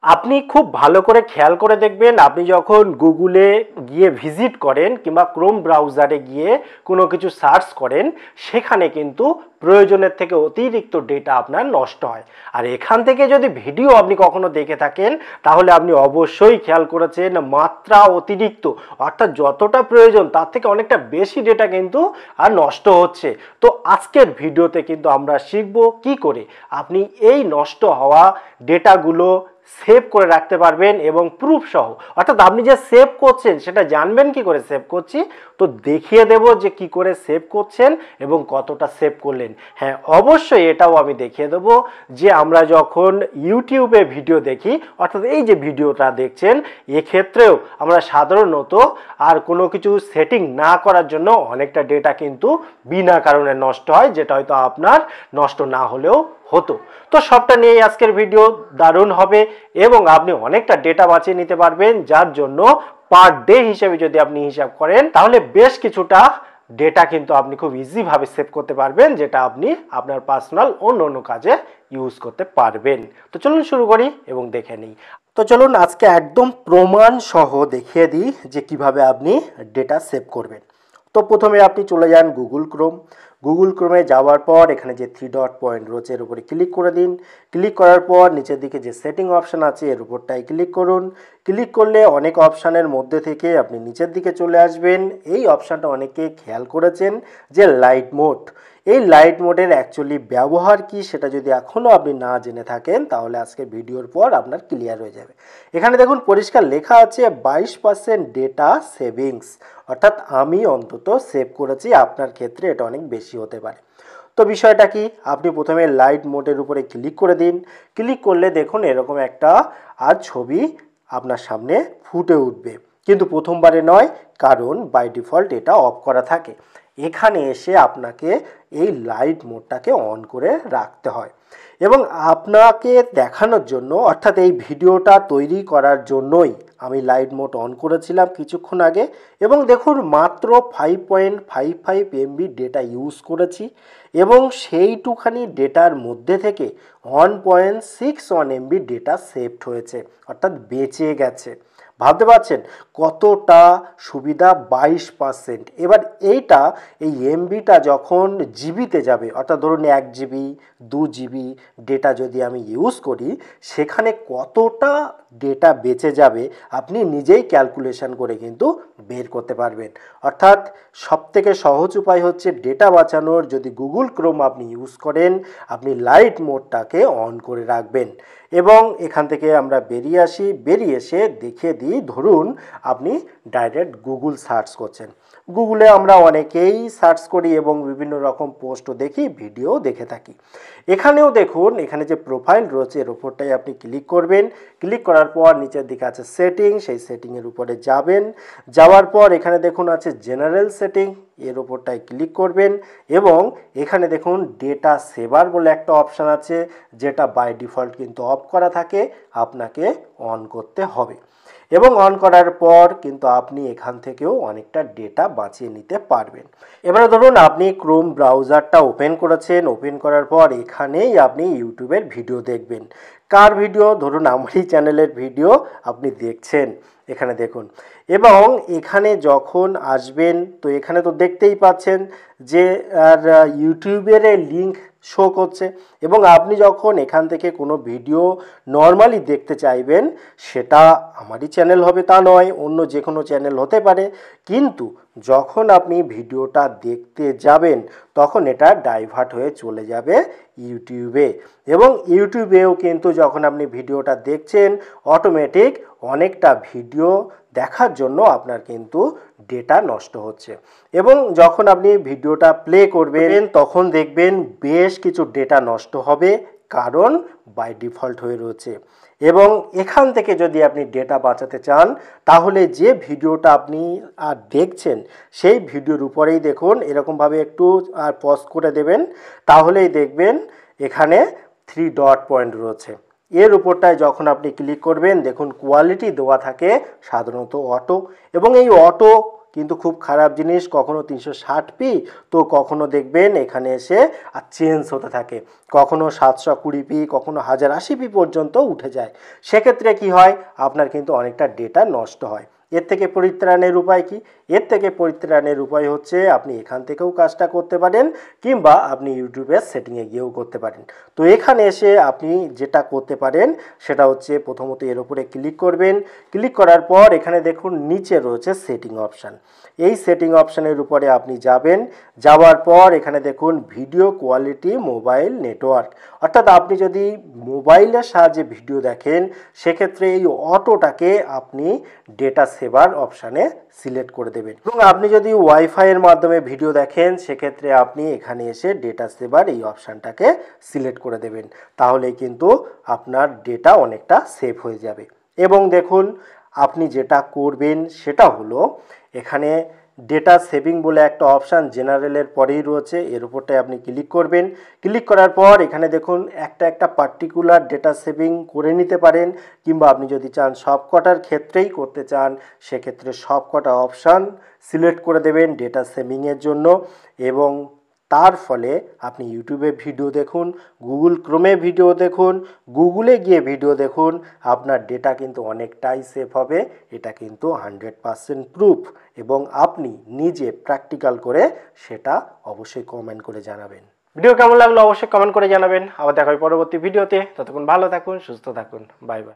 আপনি খুব ভালো করে খেয়াল করে দেখবেন, আপনি যখন গুগলে গিয়ে ভিজিট করেন কিংবা ক্রোম ব্রাউজারে গিয়ে কোনো কিছু সার্চ করেন, সেখানে কিন্তু প্রয়োজনের থেকে অতিরিক্ত ডেটা আপনার নষ্ট হয়। আর এখান থেকে যদি ভিডিও আপনি কখনো দেখে থাকেন, তাহলে আপনি অবশ্যই খেয়াল করেছেন মাত্রা অতিরিক্ত, অর্থাৎ যতটা প্রয়োজন তার থেকে অনেকটা বেশি ডেটা কিন্তু আর নষ্ট হচ্ছে। তো আজকের ভিডিওতে কিন্তু আমরা শিখব কি করে আপনি এই নষ্ট হওয়া ডেটাগুলো সেভ করে রাখতে পারবেন এবং প্রুফ সহ। অর্থাৎ আপনি যে সেভ করছেন সেটা জানবেন কি করে সেভ করছি, তো দেখিয়ে দেব যে কি করে সেভ করছেন এবং কতটা সেভ করলেন। হ্যাঁ, অবশ্যই এটাও আমি দেখিয়ে দেব যে আমরা যখন ইউটিউবে ভিডিও দেখি, অর্থাৎ এই যে ভিডিওটা দেখছেন, এক্ষেত্রেও আমরা সাধারণত আর কোনো কিছু সেটিং না করার জন্য অনেকটা ডেটা কিন্তু বিনা কারণে নষ্ট হয়, যেটা হয়তো আপনার নষ্ট না হলেও হতো। তো সবটা নিয়েই আজকের ভিডিও দারুণ হবে এবং আপনি অনেকটা ডেটা বাঁচিয়ে নিতে পারবেন, যার জন্য পার ডে হিসেবে যদি আপনি হিসাব করেন তাহলে বেশ কিছুটা ডেটা কিন্তু আপনি খুব ইজিভাবে সেভ করতে পারবেন, যেটা আপনি আপনার পার্সোনাল অন্য কাজে ইউজ করতে পারবেন। তো চলুন শুরু করি এবং দেখে নিই। তো চলুন আজকে একদম প্রমাণ সহ দেখিয়ে দিই যে কিভাবে আপনি ডেটা সেভ করবেন। তো প্রথমে আপনি চলে যান গুগল ক্রোমে যাওয়ার পর এখানে যে 3 ডট পয়েন্ট রয়েছে এর উপরে ক্লিক করে দিন। ক্লিক করার পর নিচের দিকে যে সেটিং অপশান আছে এর উপরটাই ক্লিক করুন। ক্লিক করলে অনেক অপশানের মধ্যে থেকে আপনি নিচের দিকে চলে আসবেন। এই অপশানটা অনেকে খেয়াল করেছেন যে লাইট মোড। এই লাইট মোডের অ্যাকচুয়ালি ব্যবহার কি সেটা যদি এখনও আপনি না জেনে থাকেন, তাহলে আজকে ভিডিওর পর আপনার ক্লিয়ার হয়ে যাবে। এখানে দেখুন পরিষ্কার লেখা আছে 22% ডেটা সেভিংস, অর্থাৎ আমি অন্তত সেভ করেছি, আপনার ক্ষেত্রে এটা অনেক বেশি হতে পারে। তো বিষয়টা কি, আপনি প্রথমে লাইট মোডের উপরে ক্লিক করে দিন। ক্লিক করলে দেখুন এরকম একটা ছবি আপনার সামনে ফুটে উঠবে, কিন্তু প্রথমবারে নয়, কারণ বাই ডিফল্ট এটা অফ করা থাকে। এখানে এসে আপনাকে এই লাইট মোডটাকে অন করে রাখতে হয় এবং আপনাকে দেখানোর জন্য, অর্থাৎ এই ভিডিওটা তৈরি করার জন্যই আমি লাইট মোড অন করেছিলাম কিছুক্ষণ আগে এবং দেখুন মাত্র 5.55 MB ডেটা ইউজ করেছি এবং সেইটুখানি ডেটার মধ্যে থেকে 1.61 MB ডেটা সেভড হয়েছে, অর্থাৎ বেঁচে গেছে। ভাবতে পারছেন কতটা সুবিধা, 22%। এবার এই এমবিটা যখন জিবিতে যাবে, অর্থাৎ ধরুন 1 GB 2 GB ডেটা যদি আমি ইউজ করি, সেখানে কতটা ডেটা বেঁচে যাবে আপনি নিজেই ক্যালকুলেশন করে কিন্তু বের করতে পারবেন। অর্থাৎ সবথেকে সহজ উপায় হচ্ছে ডেটা বাঁচানোর, যদি গুগল ক্রোম আপনি ইউজ করেন, আপনি লাইট মোডটাকে অন করে রাখবেন এবং এখান থেকে আমরা বেরিয়ে এসে দেখিয়ে দিই। ধরুন আপনি ডাইরেক্ট গুগল সার্চ করছেন, গুগলে আমরা অনেকেই সার্চ করি এবং বিভিন্ন রকম পোস্টও দেখি, ভিডিও দেখে থাকি। এখানেও দেখুন এখানে যে প্রোফাইল রয়েছে এর উপরটাই আপনি ক্লিক করবেন। ক্লিক করার পর নিচের দিকে আছে সেটিং, সেই সেটিংয়ের উপরে যাবেন। যাওয়ার পর এখানে দেখুন আছে জেনারেল সেটিং, এর উপরটাই ক্লিক করবেন এবং এখানে দেখুন ডেটা সেভার বলে একটা অপশান আছে, যেটা বাই ডিফল্ট কিন্তু অফ করা থাকে, আপনাকে অন করতে হবে এবং অন করার পর কিন্তু আপনি এখান থেকেও অনেকটা ডেটা বাঁচিয়ে নিতে পারবেন। এবারে ধরুন আপনি ক্রোম ব্রাউজারটা ওপেন করেছেন, ওপেন করার পর এখানেই আপনি ইউটিউবের ভিডিও দেখবেন। কার ভিডিও? ধরুন আমারই চ্যানেলের ভিডিও আপনি দেখছেন, এখানে দেখুন। এবং এখানে যখন আসবেন তো এখানে তো দেখতেই পাচ্ছেন যে ইউটিউবের লিঙ্ক শো করছে এবং আপনি যখন এখান থেকে কোনো ভিডিও নর্মালি দেখতে চাইবেন, সেটা আমারই চ্যানেল হবে তা নয়, অন্য যে কোনো চ্যানেল হতে পারে, কিন্তু যখন আপনি ভিডিওটা দেখতে যাবেন তখন এটা ডাইভার্ট হয়ে চলে যাবে ইউটিউবে এবং ইউটিউবেও কিন্তু যখন আপনি ভিডিওটা দেখছেন অটোমেটিক অনেকটা ভিডিও দেখার জন্য আপনার কিন্তু ডেটা নষ্ট হচ্ছে এবং যখন আপনি ভিডিওটা প্লে করবেন তখন দেখবেন বেশ কিছু ডেটা নষ্ট হবে, কারণ বাই ডিফল্ট হয়ে রয়েছে। এবং এখান থেকে যদি আপনি ডেটা বাঁচাতে চান, তাহলে যে ভিডিওটা আপনি দেখছেন সেই ভিডিওর উপরেই দেখুন এরকমভাবে একটু পজ করে দেবেন, তাহলেই দেখবেন এখানে 3 ডট পয়েন্ট রয়েছে। এর উপরটায় যখন আপনি ক্লিক করবেন দেখুন কোয়ালিটি দেওয়া থাকে সাধারণত অটো, এবং এই অটো কিন্তু খুব খারাপ জিনিস, কখনো 360p তো কখনো দেখবেন এখানে এসে আর চেঞ্জ হতে থাকে, কখনো 720p, কখনো 1080p পর্যন্ত উঠে যায়। সেক্ষেত্রে কি হয়, আপনার কিন্তু অনেকটা ডেটা নষ্ট হয়। এর থেকে পরিত্রাণের উপায় কি? এর থেকে পরিত্রাণের উপায় হচ্ছে আপনি এখান থেকেও কাজটা করতে পারেন, কিংবা আপনি ইউটিউবের সেটিংয়ে গিয়েও করতে পারেন। তো এখানে এসে আপনি যেটা করতে পারেন সেটা হচ্ছে প্রথমত এর উপরে ক্লিক করবেন। ক্লিক করার পর এখানে দেখুন নিচে রয়েছে সেটিং অপশান। এই সেটিং অপশানের উপরে আপনি যাবেন। যাওয়ার পর এখানে দেখুন ভিডিও কোয়ালিটি মোবাইল নেটওয়ার্ক, অর্থাৎ আপনি যদি মোবাইলের সাহায্যে ভিডিও দেখেন সেক্ষেত্রে এই অটোটাকে আপনি ডেটা সেভার অপশানে সিলেক্ট করে দেবেন, এবং আপনি যদি ওয়াইফাইয়ের মাধ্যমে ভিডিও দেখেন সেক্ষেত্রে আপনি এখানে এসে ডেটা সেভার এই অপশানটাকে সিলেক্ট করে দেবেন। তাহলে কিন্তু আপনার ডেটা অনেকটা সেভ হয়ে যাবে। এবং দেখুন আপনি যেটা করবেন সেটা হলো এখানে ডেটা সেভিং বলে একটা অপশান জেনারেলের পরেই রয়েছে, এর উপরটায় আপনি ক্লিক করবেন। ক্লিক করার পর এখানে দেখুন একটা পার্টিকুলার ডেটা সেভিং করে নিতে পারেন, কিংবা আপনি যদি চান সবকটার ক্ষেত্রেই করতে চান সেক্ষেত্রে সবকটা অপশান সিলেক্ট করে দেবেন ডেটা সেভিংয়ের জন্য। এবং তার ফলে আপনি ইউটিউবে ভিডিও দেখুন, গুগল ক্রোমে ভিডিও দেখুন, গুগলে গিয়ে ভিডিও দেখুন, আপনার ডেটা কিন্তু অনেকটাই সেভ হবে। এটা কিন্তু 100% প্রুফ, এবং আপনি নিজে প্র্যাকটিক্যাল করে সেটা অবশ্যই কমেন্ট করে জানাবেন। ভিডিও কেমন লাগলো অবশ্যই কমেন্ট করে জানাবেন। আবার দেখা হবে পরবর্তী ভিডিওতে। ততক্ষণ ভালো থাকুন, সুস্থ থাকুন, বাই বাই।